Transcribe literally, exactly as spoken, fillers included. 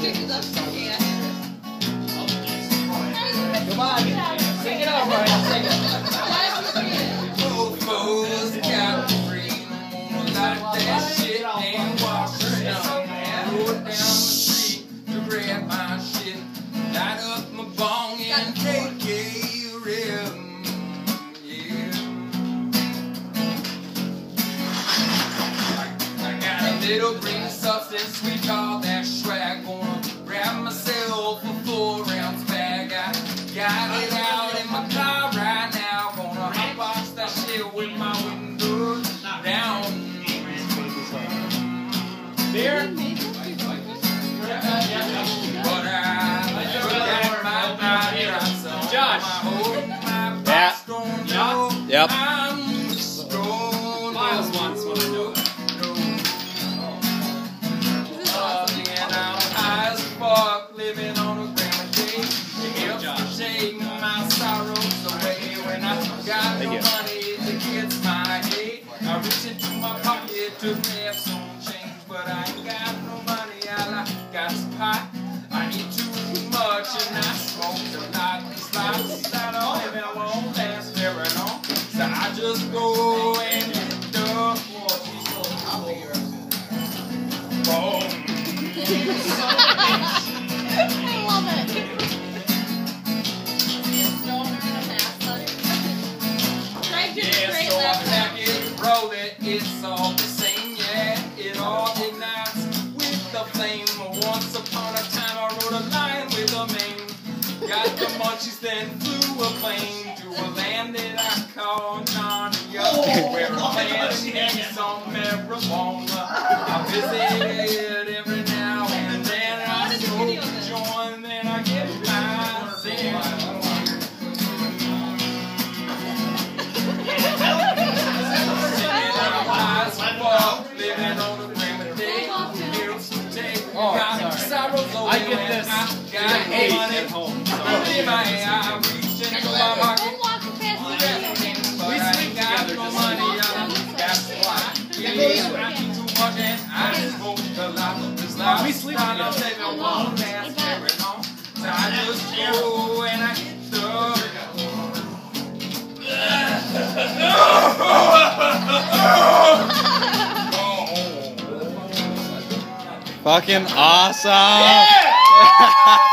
Come on, sing it out, Brian. Sing it. Mofos got free. Like that shit and walk around. Go down the street to grab my shit. Light up my bong and take a rip. Yeah. I got a little green substance we call that swag. Gonna grab myself a four ounce bag. I got it out in my car right now. Gonna hotbox that shit with my windows down. Beer? But I forgot my body. Josh. Yeah. Yep. Miles wants one, I know. And I'm high as fuck, living on a grandma day. It helps to take my sorrows away. When I got no money, it gets my hate. I reach into my pocket to grab some change, but I ain't got no money. All I got is pot. I eat too much and I smoke a lot. These lives that I live in won't last very long. So I just go and hit the boom. I love it. Yeah, so I pack it, roll it, it's all the same, yeah. It all ignites with the flame. Once upon a time I rode a line with a mane. Got the munchies, then flew a plane to a land that I call Narnia, where a planting some marijuana. I visit every now and then. I smoke a joint, then I get my zen. Living on the grandma day. Here's the day. Oh, Got sorrows over I get this. I got Eight money. at home. I reach into my pocket. But I ain't got no money. That's why. Yeah, I eat too much and I smoke a lot. This life We sleep I'm together. living won't last very long. So I just go and I hit the Fucking awesome! Yeah!